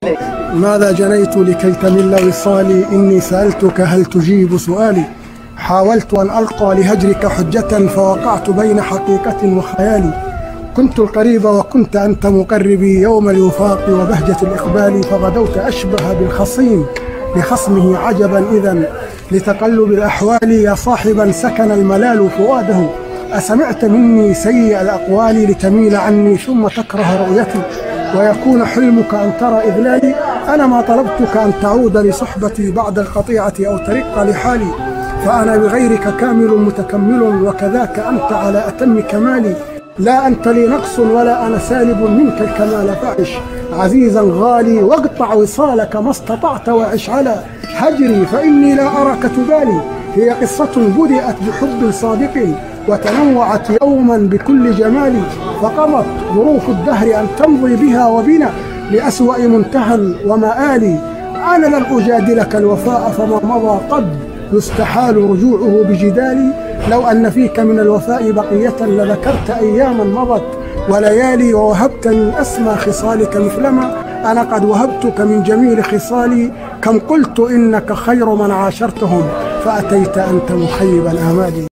ماذا جنيت لكي تمل وصالي؟ إني سألتك هل تجيب سؤالي؟ حاولت أن ألقى لهجرك حجة فوقعت بين حقيقة وخيالي. كنت القريب وكنت أنت مقربي يوم الوفاق وبهجة الإقبال، فغدوت أشبه بالخصيم لخصمه عجبا إذا لتقلب الأحوال. يا صاحبا سكن الملال فؤاده، أسمعت مني سيء الأقوال لتميل عني ثم تكره رؤيتي ويكون حلمك أن ترى إذلالي؟ أنا ما طلبتك أن تعود لصحبتي بعد القطيعة أو ترق لحالي، فأنا بغيرك كامل متكمل وكذاك أنت على أتم كمالي. لا أنت لي نقص ولا أنا سالب منك الكمال، فعش عزيزا غالي واقطع وصالك ما استطعت وعش على هجري فإني لا أراك تبالي. هي قصة بدأت بحب صادق وتنوعت يوما بكل جمال، فقضت ظروف الدهر أن تمضي بها وبنا لأسوأ منتهى ومآلي. أنا لن أجادلك الوفاء فما مضى قد يستحال رجوعه بجدالي. لو أن فيك من الوفاء بقية لذكرت أياما مضت وليالي، ووهبتني أسمى خصالك مثلما أنا قد وهبتك من جميل خصالي. كم قلت إنك خير من عاشرتهم فأتيت أنت مخيبا آمالي.